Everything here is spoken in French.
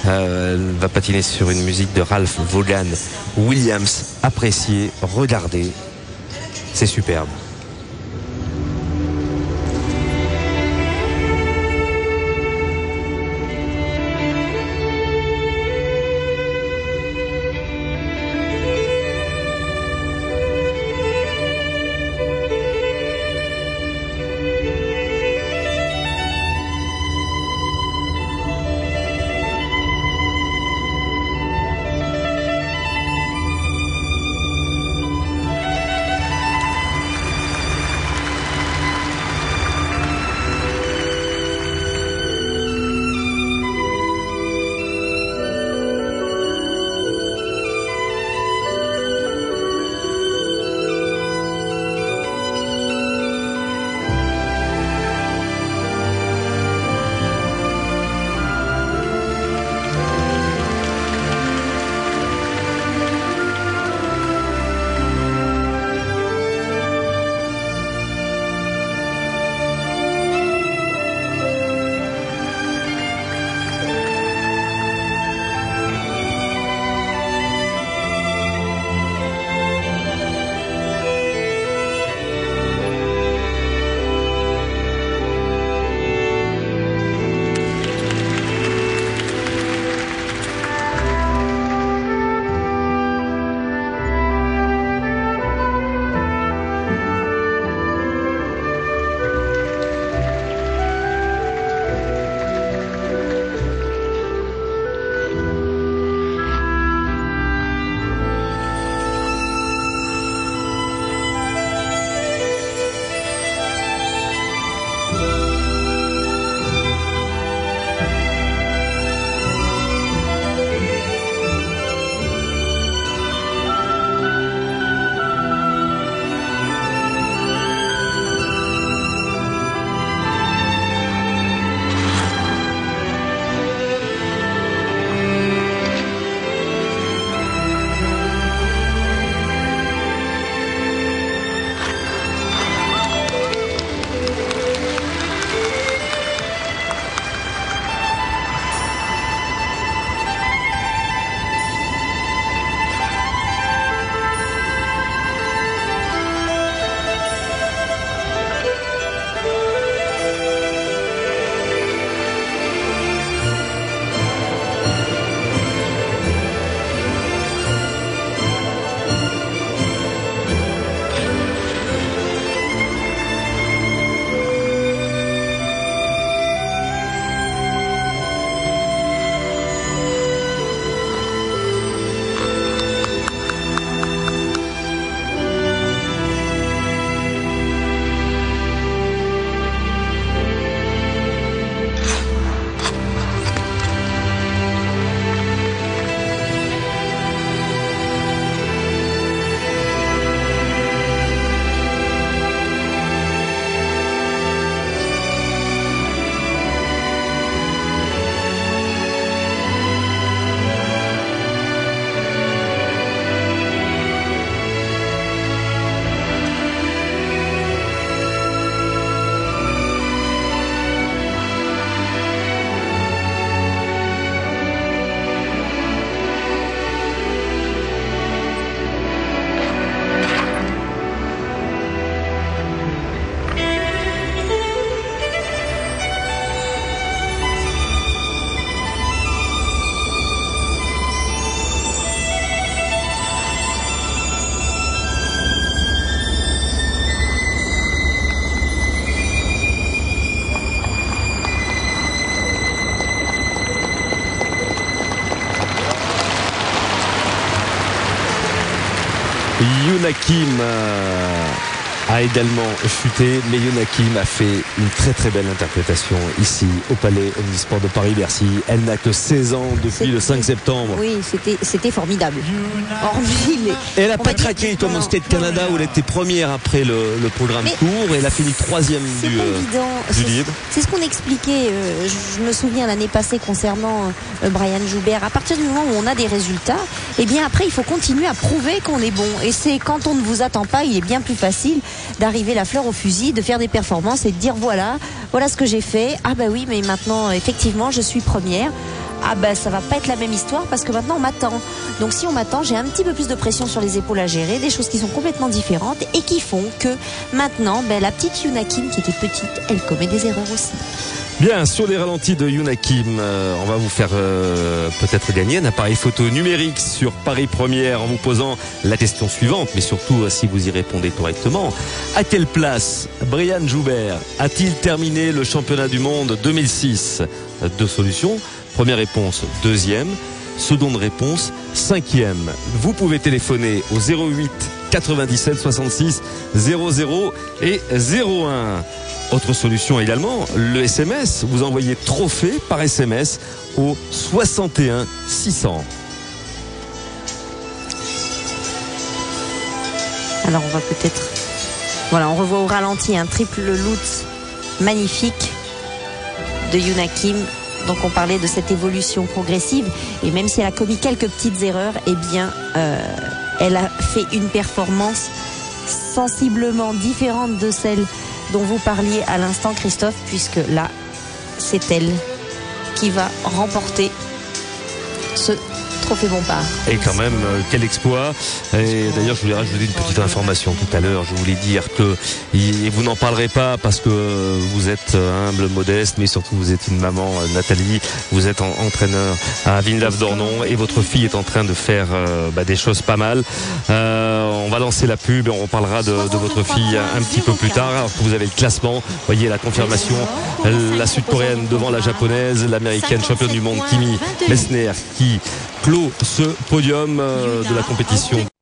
Elle va patiner sur une musique de Ralph Vaughan Williams. Appréciez, regardez, c'est superbe. Yuna Kim a également chuté, mais Yuna Kim a fait une très très belle interprétation ici au Palais Omnisport de Paris-Bercy. Elle n'a que 16 ans depuis le 5 septembre. Oui, c'était formidable. Hormis les... Elle n'a pas craqué comme au Stade Canada où elle était première après le programme court et elle a fini troisième du livre. C'est ce qu'on expliquait, je me souviens l'année passée concernant Brian Joubert. À partir du moment où on a des résultats, et bien après il faut continuer à prouver qu'on est bon. Et c'est quand on ne vous attend pas, il est bien plus facile d'arriver la fleur au fusil, de faire des performances et de dire voilà ce que j'ai fait. Ah bah oui, mais maintenant effectivement je suis première. ah ben ça va pas être la même histoire parce que maintenant on m'attend. Donc si on m'attend, j'ai un petit peu plus de pression sur les épaules à gérer, des choses qui sont complètement différentes et qui font que maintenant, la petite Yuna Kim qui était petite, elle commet des erreurs aussi. Bien, sur les ralentis de Yuna Kim, on va vous faire peut-être gagner un appareil photo numérique sur Paris Première en vous posant la question suivante, mais surtout si vous y répondez correctement. À quelle place Brian Joubert a-t-il terminé le championnat du monde 2006 ? Deux solutions. Première réponse, deuxième. Seconde réponse, cinquième. Vous pouvez téléphoner au 08 97 66 00 et 01. Autre solution également, le SMS. Vous envoyez trophée par SMS au 61 600. Alors on va peut-être... Voilà, on revoit au ralenti un triple loot magnifique de Yuna Kim. Donc on parlait de cette évolution progressive et même si elle a commis quelques petites erreurs, elle a fait une performance sensiblement différente de celle dont vous parliez à l'instant, Christophe, puisque là, c'est elle qui va remporter ce trophée Bompard. Et quand même, quel exploit. Et d'ailleurs, je voulais rajouter une petite information tout à l'heure. Je voulais dire que, et vous n'en parlerez pas parce que vous êtes humble, modeste, mais surtout vous êtes une maman, Nathalie. Vous êtes entraîneur à Villeneuve-d'Ornon et votre fille est en train de faire des choses pas mal. On va lancer la pub et on reparlera de votre fille un petit peu plus tard. Alors que vous avez le classement, voyez la confirmation, la sud-coréenne devant la japonaise, l'américaine championne du monde Kimi Messner qui clôt ce podium de la compétition.